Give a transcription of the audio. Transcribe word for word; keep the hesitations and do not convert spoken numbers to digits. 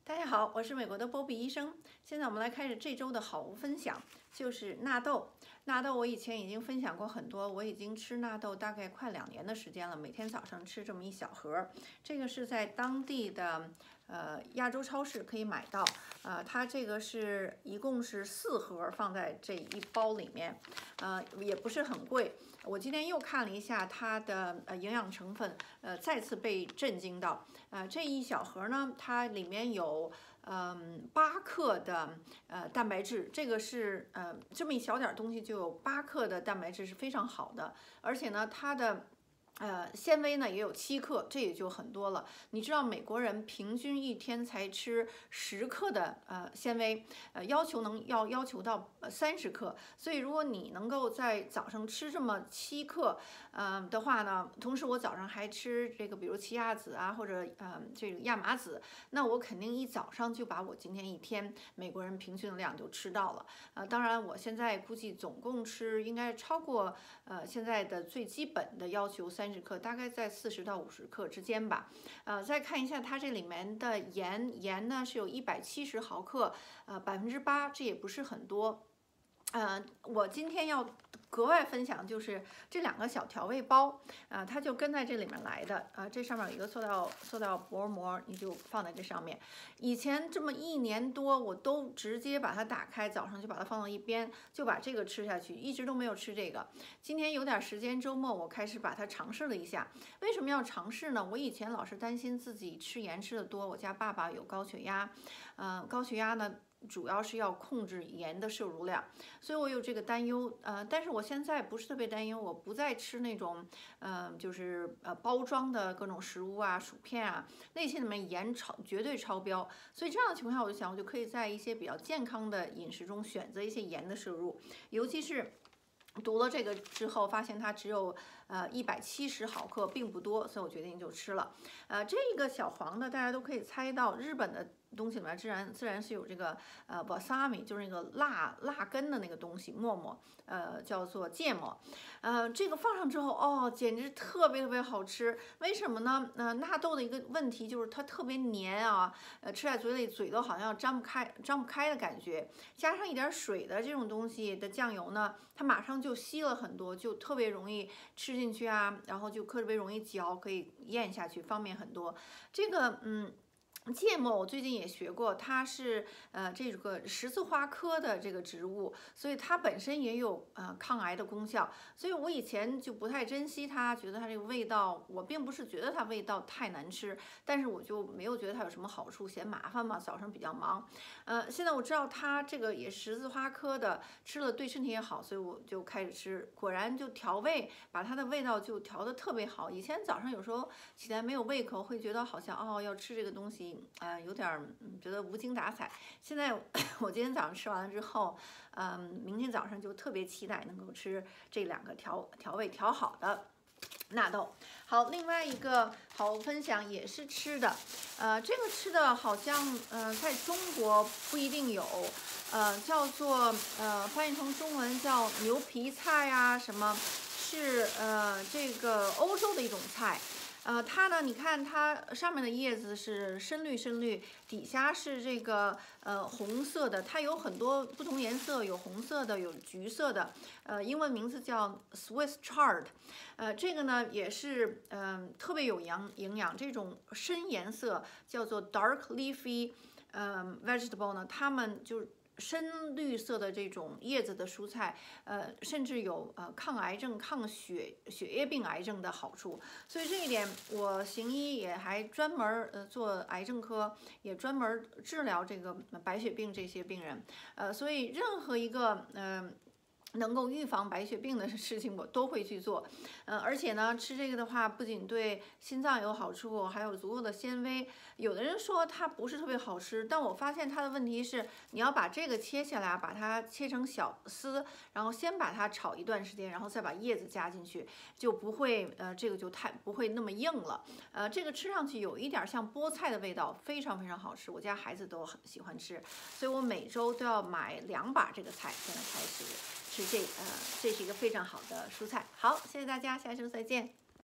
大家好，我是美国的波比医生。现在我们来开始这周的好物分享，就是纳豆。纳豆我以前已经分享过很多，我已经吃纳豆大概快两年的时间了，每天早上吃这么一小盒。这个是在当地的呃亚洲超市可以买到，呃，它这个是一共是四盒放在这一包里面，呃，也不是很贵。我今天又看了一下它的呃营养成分，呃，再次被震惊到。呃，这一小盒呢，它里面有嗯八克的呃蛋白质，这个是呃这么一小点东西就有八克的蛋白质，是非常好的。而且呢，它的呃，纤维呢也有七克，这也就很多了。你知道美国人平均一天才吃十克的呃纤维，呃要求能要要求到三十克。所以如果你能够在早上吃这么七克，呃的话呢，同时我早上还吃这个比如奇亚籽啊或者呃这个亚麻籽，那我肯定一早上就把我今天一天美国人平均的量就吃到了。呃，当然我现在估计总共吃应该超过呃现在的最基本的要求三。三十克，大概在四十到五十克之间吧。呃，再看一下它这里面的盐，盐呢是有一百七十毫克，呃，百分之八，这也不是很多。呃，我今天要格外分享就是这两个小调味包，啊、呃，它就跟在这里面来的，啊、呃，这上面有一个塑料塑料薄膜，你就放在这上面。以前这么一年多，我都直接把它打开，早上就把它放到一边，就把这个吃下去，一直都没有吃这个。今天有点时间，周末我开始把它尝试了一下。为什么要尝试呢？我以前老是担心自己吃盐吃的多，我家爸爸有高血压，呃，高血压呢。主要是要控制盐的摄入量，所以我有这个担忧，呃，但是我现在不是特别担忧，我不再吃那种，呃，就是呃包装的各种食物啊、薯片啊，那些里面盐超绝对超标，所以这样的情况下，我就想，我就可以在一些比较健康的饮食中选择一些盐的摄入，尤其是。读了这个之后，发现它只有呃一百七十毫克，并不多，所以我决定就吃了。呃，这个小黄的大家都可以猜到，日本的东西里面自然自然是有这个呃 wasabi，就是那个辣辣根的那个东西，沫沫，呃，叫做芥末。呃，这个放上之后，哦，简直特别特别好吃。为什么呢？呃，纳豆的一个问题就是它特别黏啊，呃，吃在嘴里嘴都好像张不开张不开的感觉，加上一点水的这种东西的酱油呢，它马上就吸了很多，就特别容易吃进去啊，然后就特别容易嚼，可以咽下去，方便很多。这个，嗯。芥末我最近也学过，它是呃这个十字花科的这个植物，所以它本身也有呃抗癌的功效。所以我以前就不太珍惜它，觉得它这个味道，我并不是觉得它味道太难吃，但是我就没有觉得它有什么好处，嫌麻烦嘛，早上比较忙。呃，现在我知道它这个也十字花科的，吃了对身体也好，所以我就开始吃，果然就调味，把它的味道就调得特别好。以前早上有时候起来没有胃口，会觉得好像哦要吃这个东西。呃，有点嗯觉得无精打采。现在我今天早上吃完了之后，嗯，明天早上就特别期待能够吃这两个调调味调好的纳豆。好，另外一个好分享也是吃的，呃，这个吃的好像呃在中国不一定有，呃，叫做呃翻译成中文叫牛皮菜呀、啊，什么是呃这个欧洲的一种菜。呃，它呢，你看它上面的叶子是深绿深绿，底下是这个呃红色的，它有很多不同颜色，有红色的，有橘色的，呃，英文名字叫 Swiss chard， 呃，这个呢也是嗯、呃、特别有营营养，这种深颜色叫做 dark leafy， 嗯、呃、vegetable 呢，它们就。深绿色的这种叶子的蔬菜，呃，甚至有呃抗癌症、抗血血液病癌症的好处。所以这一点，我行医也还专门呃做癌症科，也专门治疗这个白血病这些病人。呃，所以任何一个嗯。呃能够预防白血病的事情，我都会去做。呃，而且呢，吃这个的话，不仅对心脏有好处，还有足够的纤维。有的人说它不是特别好吃，但我发现它的问题是，你要把这个切下来，把它切成小丝，然后先把它炒一段时间，然后再把叶子加进去，就不会呃这个就太不会那么硬了。呃，这个吃上去有一点像菠菜的味道，非常非常好吃，我家孩子都很喜欢吃，所以我每周都要买两把这个菜，现在开始。是这呃，这是一个非常好的蔬菜。好，谢谢大家，下周再见。